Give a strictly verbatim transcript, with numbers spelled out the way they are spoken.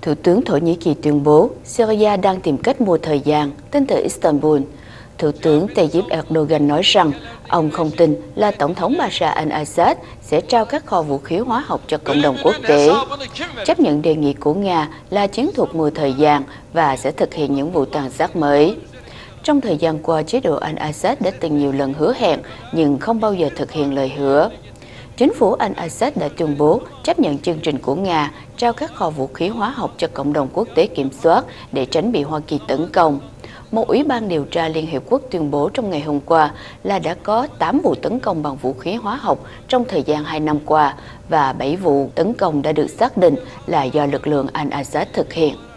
Thủ tướng Thổ Nhĩ Kỳ tuyên bố Syria đang tìm cách mua thời gian, tin từ Istanbul. Thủ tướng Tayyip Erdogan nói rằng ông không tin là Tổng thống Bashar al-Assad sẽ trao các kho vũ khí hóa học cho cộng đồng quốc tế. Chấp nhận đề nghị của Nga là chiến thuật mua thời gian và sẽ thực hiện những vụ tàn sát mới. Trong thời gian qua, chế độ al-Assad đã từng nhiều lần hứa hẹn nhưng không bao giờ thực hiện lời hứa. Chính phủ al-Assad đã tuyên bố chấp nhận chương trình của Nga trao các kho vũ khí hóa học cho cộng đồng quốc tế kiểm soát để tránh bị Hoa Kỳ tấn công. Một ủy ban điều tra Liên Hiệp Quốc tuyên bố trong ngày hôm qua là đã có tám vụ tấn công bằng vũ khí hóa học trong thời gian hai năm qua và bảy vụ tấn công đã được xác định là do lực lượng al-Assad thực hiện.